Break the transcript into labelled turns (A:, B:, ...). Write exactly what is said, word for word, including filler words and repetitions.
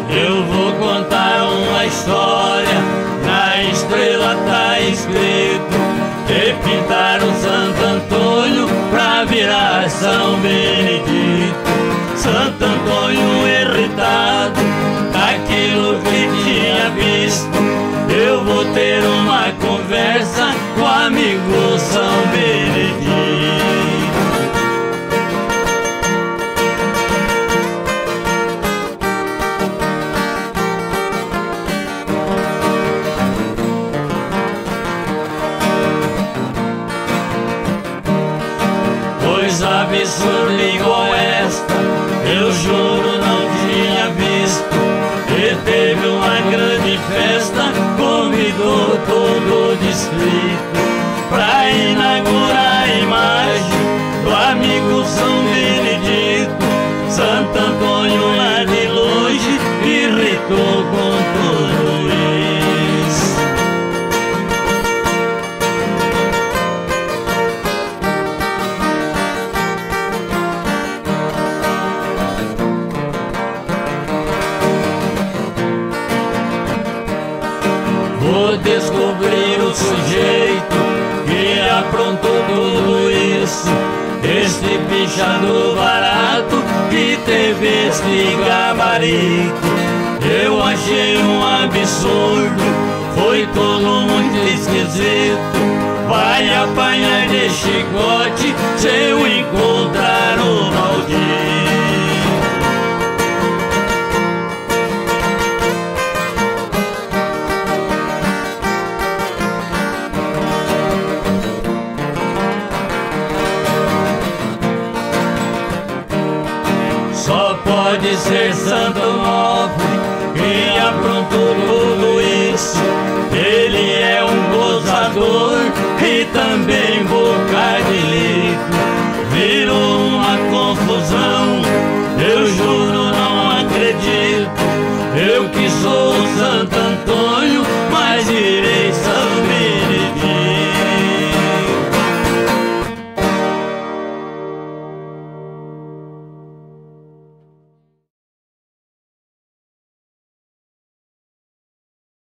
A: Eu vou contar uma história, na estrela tá escrito que pintaram Santo Antônio pra virar São Benedito. Santo Antônio irritado daquilo que tinha visto, eu vou ter uma conversa com o amigo São Benedito. Coisa absurda igual esta, eu juro não tinha visto. E teve uma grande festa, convidou todo o distrito pra inaugurar a imagem do amigo São Benedito. Santo Antônio lá de longe irritou com tudo isso. Vou descobrir o sujeito que aprontou tudo isso, este pichador barato que teve este gabarito. Eu achei um absurdo, foi tudo muito esquisito. Vai apanhar de chicote se eu encontrar o maldito. Só pode ser Santo Onofre que aprontou tudo isso. Ele é um gozador e também boca de